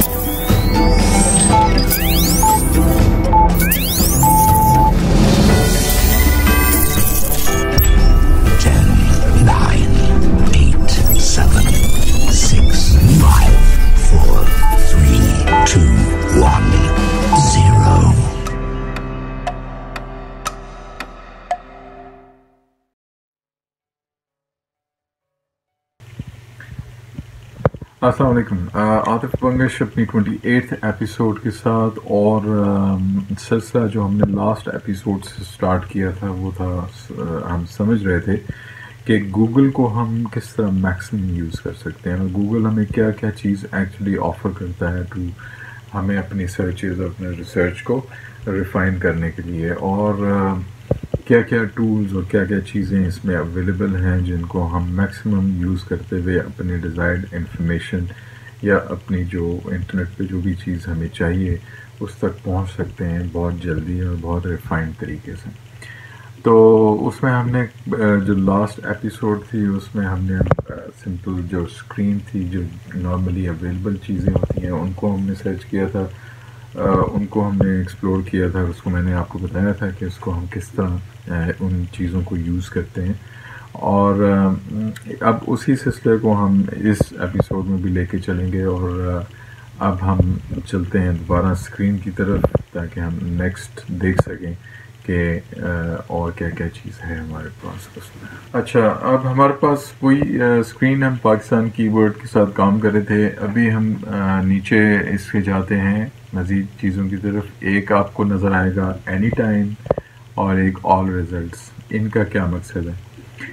अस्सलाम वालेकुम। आतिफ बंगश अपनी 28th एपिसोड के साथ, और सिलसिला जो हमने लास्ट एपिसोड से स्टार्ट किया था वो था, हम समझ रहे थे कि गूगल को हम किस तरह मैक्सिमम यूज़ कर सकते हैं और गूगल हमें क्या क्या चीज़ एक्चुअली ऑफ़र करता है टू हमें अपनी सर्चेज और अपने रिसर्च को रिफ़ाइन करने के लिए, और क्या क्या टूल्स और क्या क्या चीज़ें इसमें अवेलेबल हैं जिनको हम मैक्सिमम यूज़ करते हुए अपने डिज़ायर्ड इंफॉर्मेशन या अपनी जो इंटरनेट पे जो भी चीज़ हमें चाहिए उस तक पहुंच सकते हैं बहुत जल्दी और बहुत रिफाइंड तरीके से। तो उसमें हमने जो लास्ट एपिसोड थी उसमें हमने सिंपल जो स्क्रीन थी, जो नॉर्मली अवेलेबल चीज़ें होती हैं उनको हमने सर्च किया था, उनको हमने एक्सप्लोर किया था। उसको मैंने आपको बताया था कि इसको हम किस तरह उन चीज़ों को यूज़ करते हैं, और अब उसी सिलसिले को हम इस एपिसोड में भी लेके चलेंगे। और अब हम चलते हैं दोबारा स्क्रीन की तरफ ताकि हम नेक्स्ट देख सकें कि और क्या क्या चीज़ है हमारे पास उसमें। अच्छा, अब हमारे पास वही स्क्रीन, हम पाकिस्तान कीवर्ड के साथ काम कर रहे थे। अभी हम नीचे इसके जाते हैं मज़ीद चीज़ों की तरफ। एक आपको नज़र आएगा एनी टाइम और एक ऑल रिज़ल्ट्स। इनका क्या मकसद है?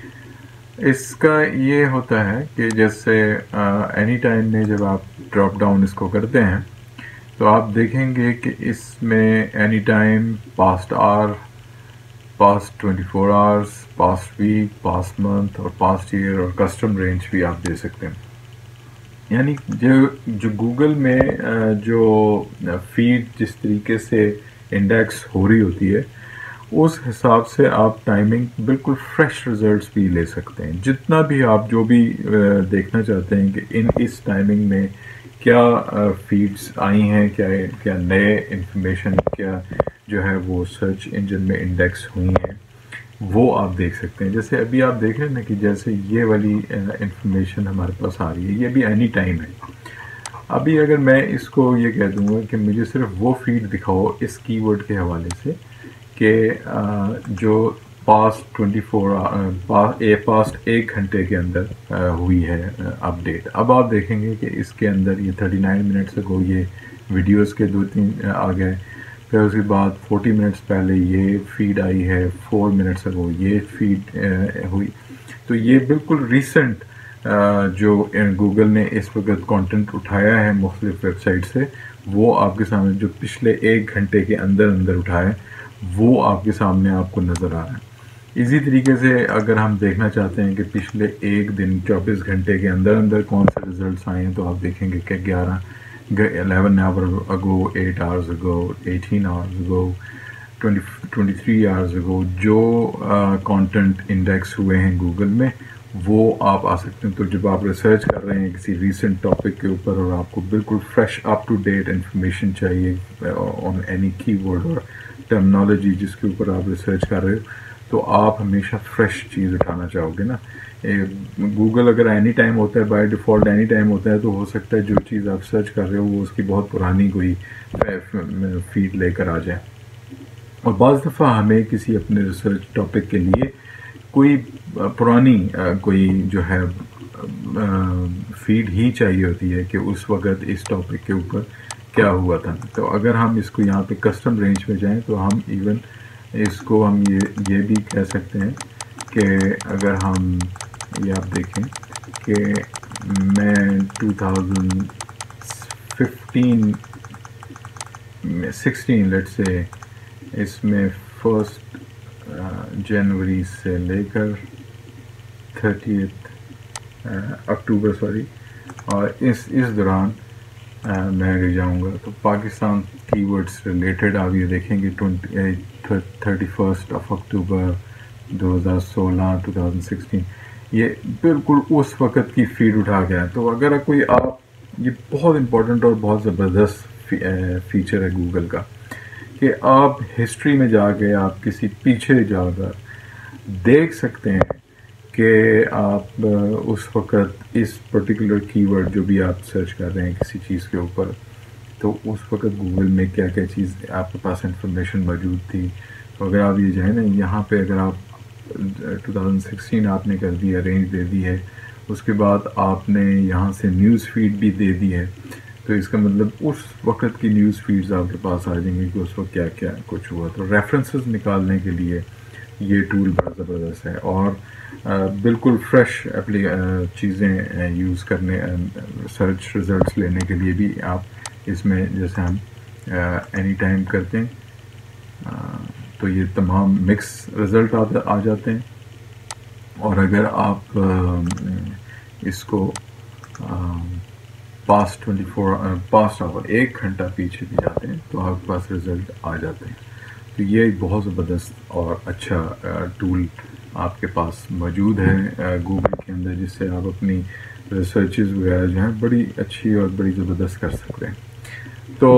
इसका ये होता है कि जैसे एनी टाइम में जब आप ड्रॉप डाउन इसको करते हैं तो आप देखेंगे कि इसमें any time, past hour, past 24 hours, past week, past month और पास्ट ईयर और कस्टम रेंज भी आप दे सकते हैं। यानी जो गूगल में जो फीड जिस तरीके से इंडेक्स हो रही होती है उस हिसाब से आप टाइमिंग बिल्कुल फ्रेश रिजल्ट्स भी ले सकते हैं। जितना भी आप जो भी देखना चाहते हैं कि इस टाइमिंग में क्या फीड्स आई हैं, क्या नए इंफॉर्मेशन क्या जो है वो सर्च इंजन में इंडेक्स हुई हैं, वो आप देख सकते हैं। जैसे अभी आप देख रहे हैं ना कि जैसे ये वाली इंफॉर्मेशन हमारे पास आ रही है, ये भी एनी टाइम है। अभी अगर मैं इसको ये कह दूंगा कि मुझे सिर्फ वो फीड दिखाओ इस कीवर्ड के हवाले से कि जो पास्ट 24 पास्ट 1 घंटे के अंदर हुई है अपडेट। अब आप देखेंगे कि इसके अंदर ये 39 मिनट्स अगो ये वीडियोस के 2-3 आ गए, फिर उसके बाद 40 मिनट्स पहले ये फीड आई है, 4 मिनट्स अगो ये फीड हुई। तो ये बिल्कुल रिसेंट जो गूगल ने इस वक्त कंटेंट उठाया है मुख्तलिफ वेबसाइट से, वो आपके सामने जो पिछले 1 घंटे के अंदर अंदर उठाए वो आपके सामने आपको नज़र आ रहा है। इसी तरीके से अगर हम देखना चाहते हैं कि पिछले एक दिन 24 घंटे के अंदर अंदर कौन से रिजल्ट्स आए हैं, तो आप देखेंगे कि 11 hour ago, 8 hours ago, 18 hours ago, 23 hours ago जो कंटेंट इंडेक्स हुए हैं गूगल में, वो आप आ सकते हैं। तो जब आप रिसर्च कर रहे हैं किसी रीसेंट टॉपिक के ऊपर और आपको बिल्कुल fresh up to date information चाहिए ऑन एनी कीवर्ड और टर्मिनोलॉजी जिसके ऊपर आप रिसर्च कर रहे हो, तो आप हमेशा फ्रेश चीज़ उठाना चाहोगे ना। गूगल अगर एनी टाइम होता है, बाय डिफ़ॉल्ट एनी टाइम होता है, तो हो सकता है जो चीज़ आप सर्च कर रहे हो वो उसकी बहुत पुरानी कोई फीड लेकर आ जाए। और बाज़ दफ़ा हमें किसी अपने रिसर्च टॉपिक के लिए कोई पुरानी कोई जो है फीड ही चाहिए होती है कि उस वक़्त इस टॉपिक के ऊपर क्या हुआ था। तो अगर हम इसको यहाँ पे कस्टम रेंज में जाएं तो हम इवन इसको हम ये भी कह सकते हैं कि अगर हम ये आप देखें कि मैं 16 लेट्स से इसमें 1 जनवरी से लेकर 30 अक्टूबर और इस दौरान मैं अगर जाऊँगा तो पाकिस्तान कीवर्ड्स रिलेटेड आप ये देखेंगे 31 अक्टूबर 2016 ये बिल्कुल उस वक़्त की फीड उठा गया है। तो अगर कोई आप یہ بہت امپورٹنٹ اور بہت زبردست فیچر ہے گوگل کا کہ آپ ہسٹری میں جا کے آپ کسی پیچھے جا کر دیکھ سکتے ہیں کہ آپ اس وقت اس پرٹیکولر کی ورڈ جو بھی آپ سرچ کر رہے ہیں کسی چیز کے اوپر، تو اس وقت گوگل میں کیا کیا چیز آپ کے پاس انفارمیشن موجود تھی. تو اگر آپ یہ جو ہے نا یہاں پہ اگر آپ 2016 آپ نے کر دی ہے، رینج دے دی ہے، اس کے بعد آپ نے یہاں سے نیوز فیڈ بھی دے دی ہے، تو اس کا مطلب اس وقت کی نیوز فیڈز آپ کے پاس آ جائیں گے کہ اس وقت کیا کیا کچھ ہوا. تو ریفرنسز نکالنے کے لیے یہ ٹول بڑا زبردست ہے، اور بالکل فریش چیزیں یوز کرنے، سرچ ریزلٹس لینے کے لیے بھی آپ اس میں جیسے ہم اینی ٹائم کرتے ہیں تو یہ تمام مکس رزلٹ آ جاتے ہیں. اور اگر آپ اس کو پاسٹ آور 1 گھنٹہ پیچھے بھی جاتے ہیں تو آپ کے پاس رزلٹ آ جاتے ہیں. تو یہ ایک بہت زبردست اور اچھا ٹول آپ کے پاس موجود ہے گوگل کے اندر، جس سے آپ اپنی ریسرچز وغیرہ جو ہیں بڑی اچھی اور بڑی زبردست کر سکتے ہیں. تو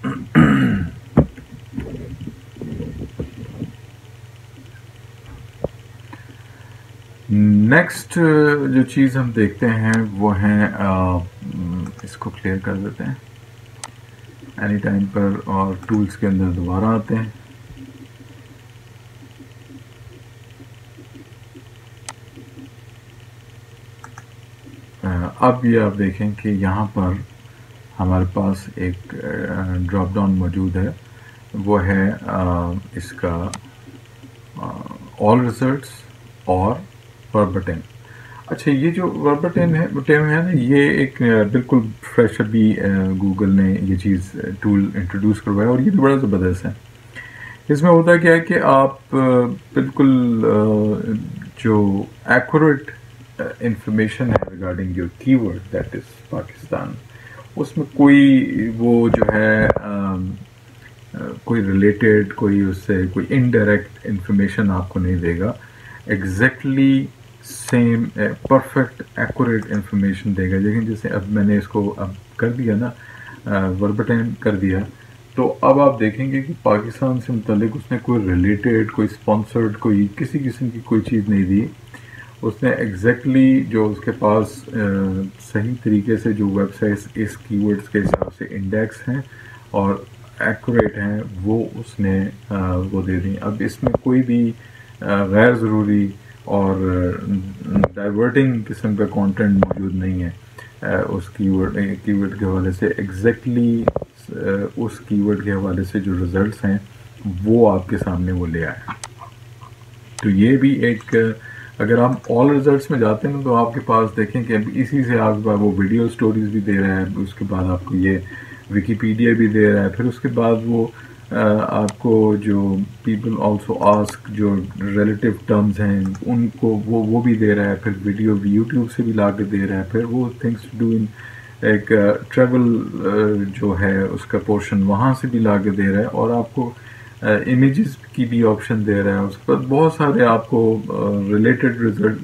نیکسٹ جو چیز ہم دیکھتے ہیں وہ ہیں، اس کو کلیئر کر دیتے ہیں اینی ٹائم پر، اور ٹولز کے اندر دوبارہ آتے ہیں. اب یہ آپ دیکھیں کہ یہاں پر ہمارے پاس ایک ڈراپ ڈاؤن موجود ہے، وہ ہے اس کا آل ریزلٹس اور وربٹن. اچھا، یہ جو وربٹن ہے نا، یہ ایک بالکل فریش ابھی گوگل نے یہ چیز ٹول انٹروڈیوس کروایا، اور یہ بھی بڑا زبردست ہے. اس میں ہوتا کیا ہے کہ آپ بالکل جو ایکوریٹ انفارمیشن ہے regarding your keyword that is Pakistan, اس میں کوئی وہ جو ہے کوئی ریلیٹڈ، کوئی اس سے کوئی انڈائریکٹ انفارمیشن آپ کو نہیں دے گا. Exactly same perfect accurate information دے گا. لیکن جیسے اب میں نے اس کو اب کر دیا نا، وربٹن کر دیا، تو اب آپ دیکھیں گے کہ پاکستان سے متعلق اس نے کوئی ریلیٹڈ، کوئی اسپانسرڈ، کوئی کسی قسم کی کوئی چیز نہیں دی. اس نے ایگزیکٹلی جو اس کے پاس صحیح طریقے سے جو ویب سائٹس اس کی ورڈز کے حساب سے انڈیکس ہیں اور ایکوریٹ ہیں، وہ اس نے وہ دے دیں. اب اس میں کوئی بھی غیر ضروری اور ڈائیورٹنگ قسم کا کانٹینٹ موجود نہیں ہے اس کی ورڈ کے حوالے سے. ایگزیکٹلی اس کی ورڈ کے حوالے سے جو ریزلٹس ہیں وہ آپ کے سامنے وہ لے آئے. تو یہ بھی ایک، اگر آپ آل ریزلٹس میں جاتے ہیں تو آپ کے پاس دیکھیں کہ اسی سے آپ وہ ویڈیو سٹوریز بھی دے رہا ہے، اس کے بعد آپ کو یہ ویکیپیڈیا بھی دے رہا ہے، پھر اس کے بعد وہ آپ کو جو پیپل آلسو آسک جو ریلیٹیو ٹرمز ہیں ان کو وہ بھی دے رہا ہے، پھر ویڈیو بھی یوٹیوب سے بھی لا کے دے رہا ہے، پھر وہ تھنگس ٹو ڈو ان ایک ٹریول جو ہے اس کا پورشن وہاں سے بھی لا کے دے رہا ہے، اور آپ کو امیجز کی بھی آپشن دے رہا ہے. اس کے بعد بہت سارے آپ کو ریلیٹڈ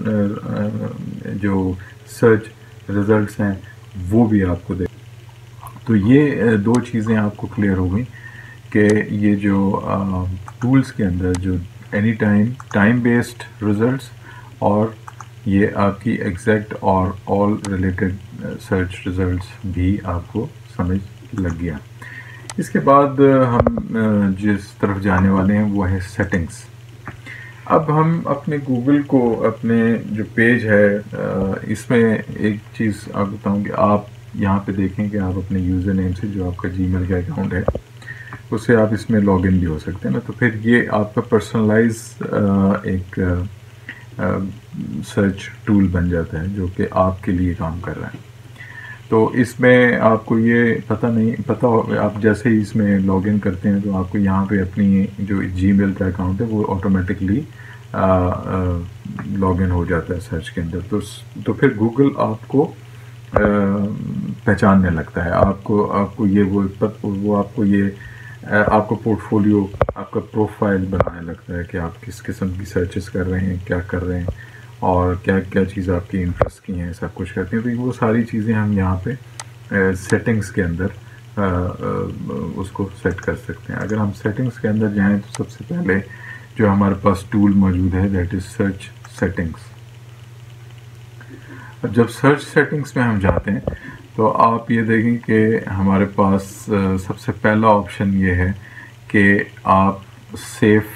ریزلٹ جو سرچ ریزلٹس ہیں وہ بھی آپ کو دے. تو یہ دو چیزیں آپ کو کلیئر ہو گئیں کہ یہ جو ٹولز کے اندر جو اینی ٹائم بیسڈ ریزلٹس اور یہ آپ کی ایگزیکٹ اور آل ریلیٹڈ سرچ ریزلٹس بھی آپ کو سمجھ لگ گیا. اس کے بعد ہم جس طرف جانے والے ہیں وہ ہے سیٹنگز. اب ہم اپنے گوگل کو اپنے جو پیج ہے اس میں ایک چیز آپ بتاؤں کہ آپ یہاں پہ دیکھیں کہ آپ اپنے یوزر نیم سے جو آپ کا جی میل کا اکاؤنٹ ہے اس سے آپ اس میں لاگ ان بھی ہو سکتے ہیں نا. تو پھر یہ آپ کا پرسنلائز ایک سرچ ٹول بن جاتا ہے جو کہ آپ کے لیے کام کر رہا ہے. تو اس میں آپ کو یہ پتہ آپ جیسے ہی اس میں لاگ ان کرتے ہیں تو آپ کو یہاں پہ اپنی جو جی میل کا اکاؤنٹ ہے وہ آٹومیٹکلی لاگ ان ہو جاتا ہے سرچ کے اندر. تو پھر گوگل آپ کو پہچاننے لگتا ہے، آپ کو یہ وہ آپ کو یہ آپ کو پورٹ فولیو، آپ کا پروفائل بنانے لگتا ہے کہ آپ کس قسم کی سرچز کر رہے ہیں، کیا کر رہے ہیں، اور کیا کیا چیز آپ کی انٹرسٹ کی ہیں، سب کچھ کرتے ہیں. تو وہ ساری چیزیں ہم یہاں پہ سیٹنگز کے اندر اس کو سیٹ کر سکتے ہیں. اگر ہم سیٹنگز کے اندر جائیں تو سب سے پہلے جو ہمارے پاس ٹول موجود ہے دیٹ از سرچ سیٹنگز. جب سرچ سیٹنگز میں ہم جاتے ہیں تو آپ یہ دیکھیں کہ ہمارے پاس سب سے پہلا آپشن یہ ہے کہ آپ سیف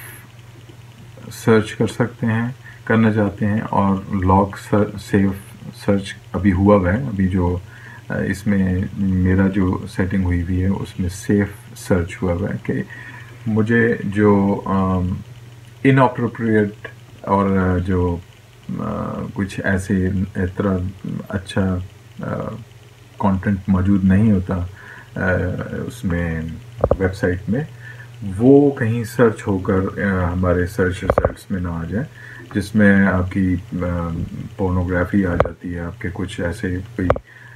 سرچ کر سکتے ہیں، کرنا چاہتے ہیں، اور لاگ سیف سرچ ابھی ہوا ہے. ابھی جو اس میں میرا جو سیٹنگ ہوئی ہے اس میں سیف سرچ ہوا ہے کہ مجھے جو ان اپروپریٹ اور جو کچھ ایسے طرح اچھا کانٹینٹ موجود نہیں ہوتا اس میں ویب سائٹ میں، وہ کہیں سرچ ہو کر ہمارے سرچ ریزلٹس میں نہ آ جائے، جس میں آپ کی پورنوگرافی آ جاتی ہے، آپ کے کچھ ایسے کوئی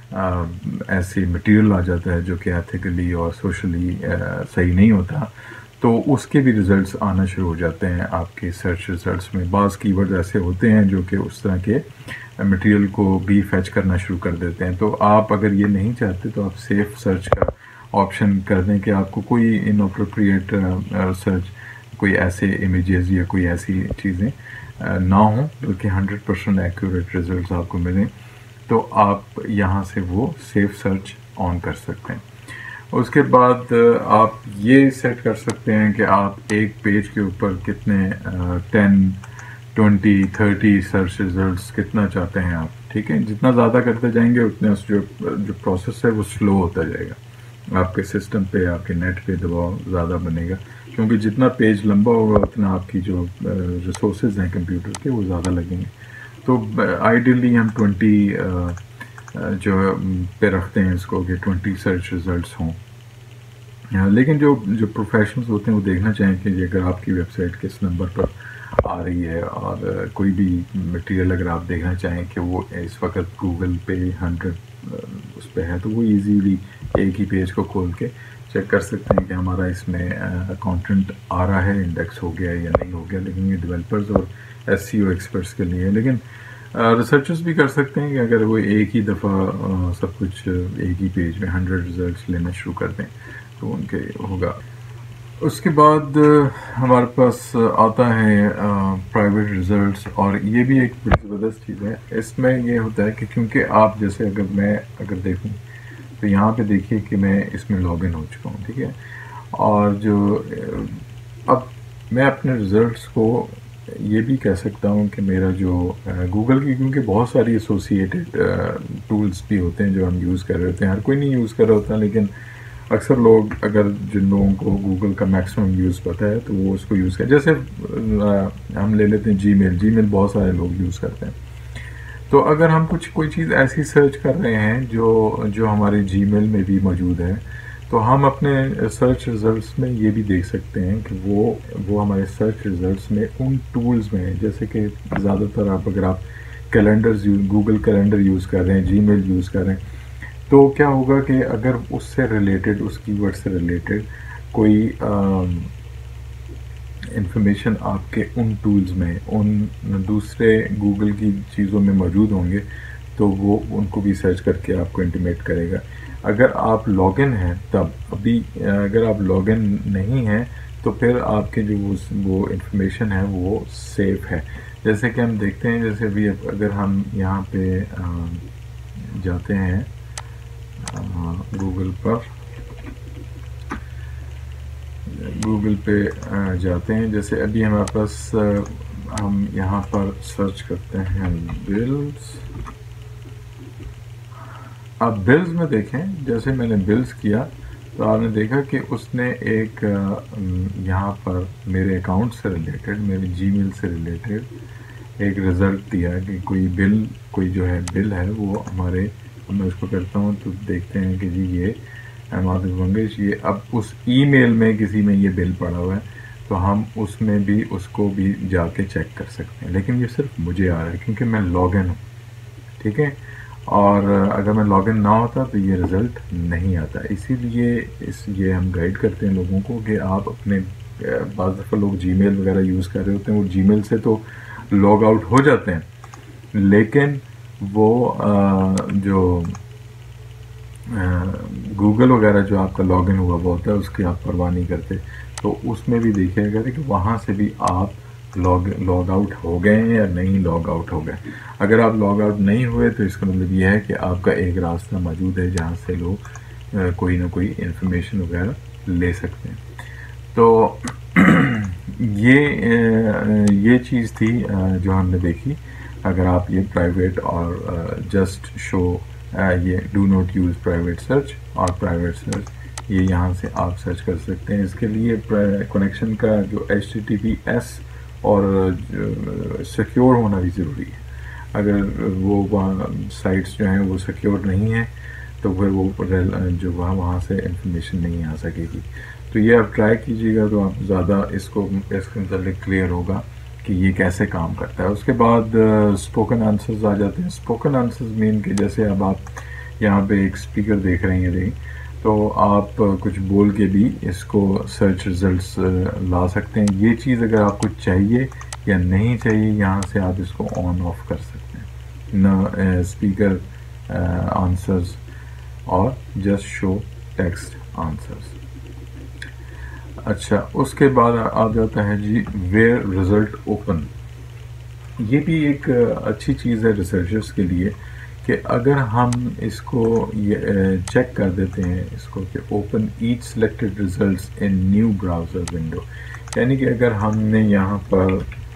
ایسی مٹیریل آ جاتا ہے جو کہ ایتھیکلی اور سوشلی صحیح نہیں ہوتا، تو اس کے بھی ریزلٹس آنا شروع ہو جاتے ہیں آپ کے سرچ ریزلٹس میں. بعض کی ورڈ ایسے ہوتے ہیں جو کہ اس طرح کے مٹیریل کو بھی فیچ کرنا شروع کر دیتے ہیں. تو آپ اگر یہ نہیں چاہتے تو آپ سیف سرچ کا آپشن کر دیں کہ آپ کو کوئی ان اپروپریٹ سرچ، کوئی ایسے امیجز یا کوئی ایسی چیزیں نہ ہوں بلکہ 100% ایکوریٹ ریزلٹس آپ کو ملیں. تو آپ یہاں سے وہ سیف سرچ آن کر سکتے ہیں. اس کے بعد آپ یہ سیٹ کر سکتے ہیں کہ آپ ایک پیج کے اوپر کتنے 10 20 30 سرچ ریزلٹس کتنا چاہتے ہیں آپ. ٹھیک ہے، جتنا زیادہ کرتے جائیں گے اتنا جو پروسیس ہے وہ سلو ہوتا جائے گا. آپ کے سسٹم پہ، آپ کے نیٹ پہ دباؤ زیادہ بنے گا، کیونکہ جتنا پیج لمبا ہوگا اتنا آپ کی جو ریسورسز ہیں کمپیوٹر کے وہ زیادہ لگیں گے. تو آئیڈیلی ہم 20 جو پہ رکھتے ہیں اس کو کہ 20 سرچ ریزلٹس ہوں. لیکن جو پروفیشنلز ہوتے ہیں وہ دیکھنا چاہیں کہ اگر آپ کی ویب سائٹ کس نمبر پر آ رہی ہے، اور کوئی بھی مٹیریل اگر آپ دیکھنا چاہیں کہ وہ اس وقت گوگل پہ 100 اس پہ ہے، تو وہ ایزیلی ایک ہی پیج کو کھول کے چیک کر سکتے ہیں کہ ہمارا اس میں کانٹینٹ آ رہا ہے، انڈیکس ہو گیا یا نہیں ہو گیا. لیکن یہ ڈیولپرز اور ایس سی او ایکسپرٹس کے لیے ہے. لیکن ریسرچرز بھی کر سکتے ہیں کہ اگر وہ ایک ہی دفعہ سب کچھ ایک ہی پیج میں 100 ریزلٹس لینا شروع کر دیں تو ان کے ہوگا. اس کے بعد ہمارے پاس آتا ہے پرائیویٹ ریزلٹس، اور یہ بھی ایک بڑی زبردست چیز ہے. اس میں یہ ہوتا ہے کہ کیونکہ آپ جیسے اگر دیکھوں تو یہاں پہ دیکھیے کہ میں اس میں لاگ ان ہو چکا ہوں. ٹھیک ہے، اور جو اب میں اپنے ریزلٹس کو یہ بھی کہہ سکتا ہوں کہ میرا جو گوگل کی، کیونکہ بہت ساری ایسوسیٹڈ ٹولز بھی ہوتے ہیں جو ہم یوز کر رہے ہوتے ہیں. ہر کوئی نہیں یوز کر رہا ہوتا، لیکن اکثر لوگ، اگر جن لوگوں کو گوگل کا میکسیمم یوز پتہ ہے تو وہ اس کو یوز کریں. جیسے ہم لے لیتے ہیں جی میل بہت سارے لوگ یوز کرتے ہیں. تو اگر ہم کوئی چیز ایسی سرچ کر رہے ہیں جو ہمارے جی میل میں بھی موجود ہے، تو ہم اپنے سرچ ریزلٹس میں یہ بھی دیکھ سکتے ہیں کہ وہ ہمارے سرچ ریزلٹس میں ان ٹولز میں ہیں. جیسے کہ زیادہ تر اگر آپ گوگل کیلنڈر یوز کر رہے ہیں، جی میل یوز کر رہے ہیں، تو کیا ہوگا کہ اگر اس سے ریلیٹڈ، اس کی ورڈ سے ریلیٹڈ کوئی انفارمیشن آپ کے ان ٹولز میں، ان دوسرے گوگل کی چیزوں میں موجود ہوں گے، تو وہ ان کو بھی سرچ کر کے آپ کو انٹیمیٹ کرے گا. اگر آپ لاگ ان ہیں تب. ابھی اگر آپ لاگ ان نہیں ہیں تو پھر آپ کے جو وہ انفارمیشن ہے وہ سیف ہے. جیسے کہ ہم دیکھتے ہیں، جیسے ابھی اگر ہم یہاں پہ جاتے ہیں گوگل پہ جاتے ہیں، جیسے ابھی ہمارے پاس ہم یہاں پر سرچ کرتے ہیں بلز. آپ بلز میں دیکھیں، جیسے میں نے بلز کیا تو آپ نے دیکھا کہ اس نے ایک یہاں پر میرے اکاؤنٹ سے ریلیٹڈ، میرے جی میل سے ریلیٹڈ ایک رزلٹ دیا کہ کوئی جو ہے بل ہے وہ ہمارے، میں اس کو کرتا ہوں تو دیکھتے ہیں کہ جی یہ عاطف بنگش، یہ اب اس ای میل میں کسی میں یہ بل پڑا ہوا ہے، تو ہم اس میں بھی اس کو بھی جا کے چیک کر سکتے ہیں. لیکن یہ صرف مجھے آ رہا ہے کیونکہ میں لاگ ان ہوں. ٹھیک ہے، اور اگر میں لاگ ان نہ ہوتا تو یہ رزلٹ نہیں آتا. اسی لیے یہ ہم گائیڈ کرتے ہیں لوگوں کو کہ آپ اپنے، بعض دفعہ لوگ جی میل وغیرہ یوز کر رہے ہوتے ہیں، وہ جی میل سے تو لاگ آؤٹ ہو جاتے ہیں، لیکن وہ جو گوگل وغیرہ جو آپ کا لاگ ان ہوا ہوا ہوتا ہے اس کی آپ پرواہ نہیں کرتے، تو اس میں بھی دیکھیے گا کہ وہاں سے بھی آپ لاگ آؤٹ ہو گئے ہیں یا نہیں لاگ آؤٹ ہو گئے۔ اگر آپ لاگ آؤٹ نہیں ہوئے تو اس کا مطلب یہ ہے کہ آپ کا ایک راستہ موجود ہے جہاں سے لوگ کوئی نہ کوئی انفارمیشن وغیرہ لے سکتے ہیں۔ تو یہ چیز تھی جو ہم نے دیکھی۔ اگر آپ یہ پرائیویٹ اور جسٹ شو یہ do not use private search اور پرائیویٹ سرچ، یہ یہاں سے آپ سرچ کر سکتے ہیں۔ اس کے لیے کنیکشن کا جو HTTPS اور سیکیور ہونا بھی ضروری ہے۔ اگر وہ سائٹس جو ہیں وہ سیکیور نہیں ہیں تو پھر وہ جو وہاں سے انفارمیشن نہیں آ سکے گی۔ تو یہ آپ ٹرائی کیجیے گا تو آپ زیادہ اس کے متعلق کلیئر ہوگا کہ یہ کیسے کام کرتا ہے۔ اس کے بعد اسپوکن آنسرز آ جاتے ہیں۔ اسپوکن آنسرز مین کہ جیسے اب آپ یہاں پہ ایک اسپیکر دیکھ رہے ہیں تو آپ کچھ بول کے بھی اس کو سرچ ریزلٹس لا سکتے ہیں۔ یہ چیز اگر آپ کو چاہیے یا نہیں چاہیے، یہاں سے آپ اس کو آن آف کر سکتے ہیں، نہ اسپیکر آنسرز اور جسٹ شو ٹیکسٹ آنسرز۔ اچھا، اس کے بعد آ جاتا ہے جی ویئر ریزلٹ اوپن۔ یہ بھی ایک اچھی چیز ہے ریسرچرز کے لیے کہ اگر ہم اس کو چیک کر دیتے ہیں اس کو کہ open each selected results in new browser window, یعنی کہ اگر ہم نے یہاں پر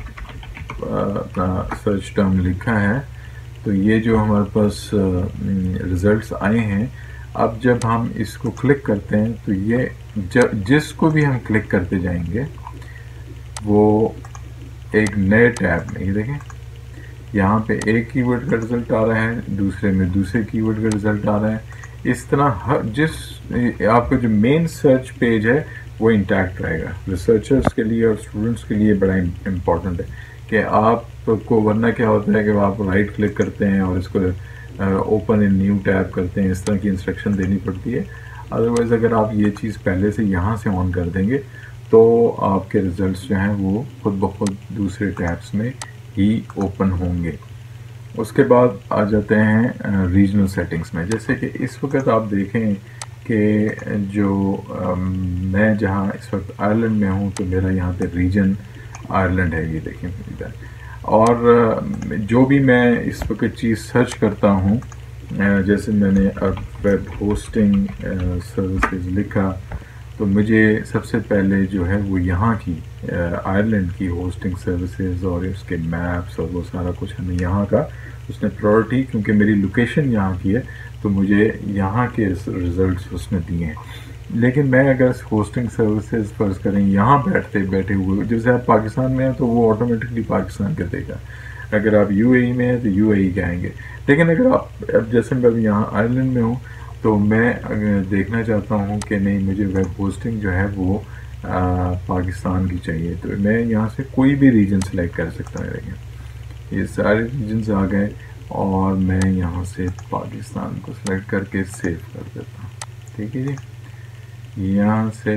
اپنا سرچ ٹرم لکھا ہے تو یہ جو ہمارے پاس ریزلٹس آئے ہیں، اب جب ہم اس کو کلک کرتے ہیں تو یہ جس کو بھی ہم کلک کرتے جائیں گے وہ ایک نئے ٹیب میں، یہ دیکھیں یہاں پہ ایک کی ورڈ کا رزلٹ آ رہا ہے، دوسرے میں دوسرے کی ورڈ کا رزلٹ آ رہا ہے۔ اس طرح جس آپ کا جو مین سرچ پیج ہے وہ انٹیکٹ رہے گا۔ ریسرچرز کے لیے اور اسٹوڈنٹس کے لیے بڑا امپورٹنٹ ہے کہ آپ کو، ورنہ کیا ہوتا ہے کہ آپ رائٹ کلک کرتے ہیں اور اس کو اوپن ان نیو ٹیب کرتے ہیں، اس طرح کی انسٹرکشن دینی پڑتی ہے۔ ادروائز اگر آپ یہ چیز پہلے سے یہاں سے آن کر دیں گے تو آپ کے ریزلٹس جو ہیں وہ خود بخود دوسرے ٹیبس میں ہی اوپن ہوں گے۔ اس کے بعد آ جاتے ہیں ریجنل سیٹنگز میں۔ جیسے کہ اس وقت آپ دیکھیں کہ جو میں جہاں اس وقت آئرلینڈ میں ہوں تو میرا یہاں پہ ریجن آئرلینڈ ہے، یہ دیکھیں ادھر، اور جو بھی میں اس وقت چیز سرچ کرتا ہوں، جیسے میں نے اب ویب ہوسٹنگ سروسز لکھا تو مجھے سب سے پہلے جو ہے وہ یہاں کی آئرلینڈ کی ہوسٹنگ سروسز اور اس کے میپس اور وہ سارا کچھ ہمیں یہاں کا اس نے پرائورٹی، کیونکہ میری لوکیشن یہاں کی ہے تو مجھے یہاں کے ریزلٹس اس نے دیے ہیں۔ لیکن میں اگر ہوسٹنگ سروسز فرض کریں یہاں بیٹھے ہوئے، جیسے آپ پاکستان میں ہیں تو وہ آٹومیٹکلی پاکستان کا دے گا، اگر آپ UAE میں ہیں تو UAE کے آئیں گے۔ لیکن اگر آپ اب جیسے میں یہاں آئرلینڈ میں ہوں تو میں دیکھنا چاہتا ہوں کہ نہیں مجھے ویب ہوسٹنگ جو ہے وہ پاکستان کی چاہیے، تو میں یہاں سے کوئی بھی ریجن سلیکٹ کر سکتا ہوں۔ دیکھیں یہ سارے ریجنز آ گئے اور میں یہاں سے پاکستان کو سلیکٹ کر کے سیو کر دیتا ہوں، ٹھیک ہے جی۔ یہاں سے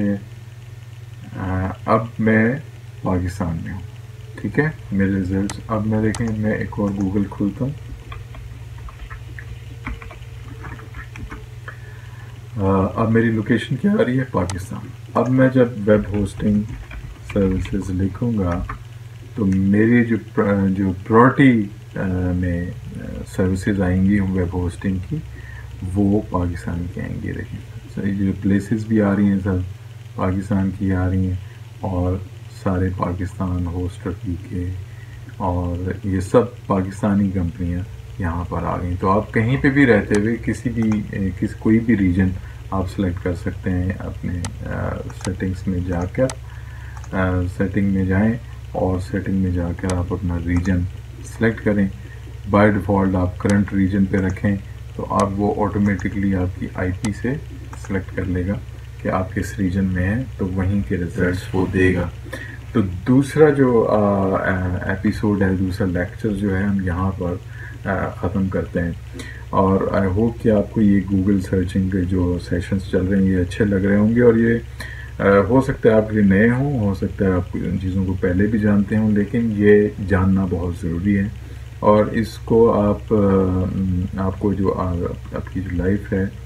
اب میں پاکستان میں ہوں، ٹھیک ہے، میرے ریزلٹس اب میں دیکھیں، میں ایک اور گوگل کھولتا ہوں۔ اب میری لوکیشن کیا آ رہی ہے؟ پاکستان۔ اب میں جب ویب ہوسٹنگ سروسز لکھوں گا تو میری جو پرائورٹی میں سروسز آئیں گی ویب ہوسٹنگ کی وہ پاکستان کی آئیں گی۔ دیکھیں جو پلیسز بھی آ رہی ہیں سب پاکستان کی آ رہی ہیں، اور سارے پاکستان، ہوسٹر PK اور یہ سب پاکستانی کمپنیاں یہاں پر آ گئی۔ تو آپ کہیں پہ بھی رہتے ہوئے کوئی بھی ریجن آپ سلیکٹ کر سکتے ہیں اپنے سیٹنگز میں جا کر، سیٹنگ میں جائیں اور سیٹنگ میں جا کر آپ اپنا ریجن سلیکٹ کریں۔ بائی ڈیفالٹ آپ کرنٹ ریجن پہ رکھیں تو آپ وہ آٹومیٹکلی آپ کی IP سے سلیکٹ کر لے گا کہ آپ کس ریجن میں ہیں، تو وہیں کے ریزلٹس وہ دے گا۔ تو دوسرا جو ایپیسوڈ ہے، دوسرا لیکچر جو ہے ہم یہاں پر ختم کرتے ہیں، اور آئی ہوپ کہ آپ کو یہ گوگل سرچنگ کے جو سیشنز چل رہے ہیں یہ اچھے لگ رہے ہوں گے، اور یہ ہو سکتا ہے آپ کے نئے ہوں، ہو سکتا ہے آپ ان چیزوں کو پہلے بھی جانتے ہوں، لیکن یہ جاننا بہت ضروری ہے۔ اور اس کو آپ کو جو آپ کی جو لائف ہے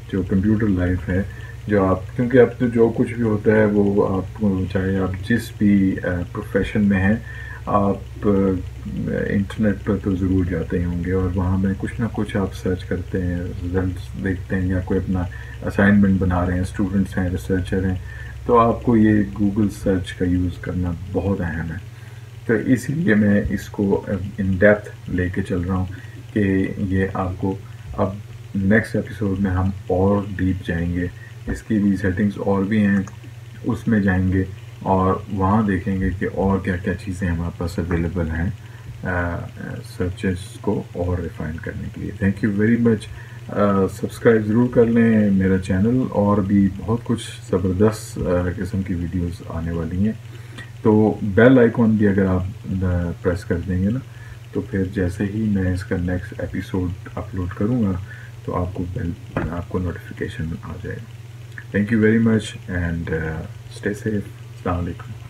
جو کمپیوٹر لائف ہے، جو آپ، کیونکہ اب تو جو کچھ بھی ہوتا ہے وہ آپ چاہے آپ جس بھی پروفیشن میں ہیں، آپ انٹرنیٹ پر تو ضرور جاتے ہی ہوں گے، اور وہاں میں کچھ نہ کچھ آپ سرچ کرتے ہیں، رزلٹس دیکھتے ہیں، یا کوئی اپنا اسائنمنٹ بنا رہے ہیں، اسٹوڈنٹس ہیں، ریسرچر ہیں، تو آپ کو یہ گوگل سرچ کا یوز کرنا بہت اہم ہے۔ تو اسی لیے میں اس کو ان ڈیپتھ لے کے چل رہا ہوں کہ یہ آپ کو اب نیکسٹ ایپیسوڈ میں ہم اور ڈیپ جائیں گے، اس کی بھی سیٹنگز اور بھی ہیں، اس میں جائیں گے اور وہاں دیکھیں گے کہ اور کیا کیا چیزیں ہمارے پاس اویلیبل ہیں سرچز کو اور ریفائن کرنے کے لیے۔ Thank you very much. Subscribe ضرور کر لیں میرا چینل، اور بھی بہت کچھ زبردست قسم کی ویڈیوز آنے والی ہیں، تو بیل آئیکن بھی اگر آپ پریس کر دیں گے نا، تو پھر جیسے ہی میں اس کا نیکسٹ ایپیسوڈ اپلوڈ کروں گا تو آپ کو نوٹیفیکیشن آ جائے گا۔ Thank you very much and stay safe. السلام علیکم۔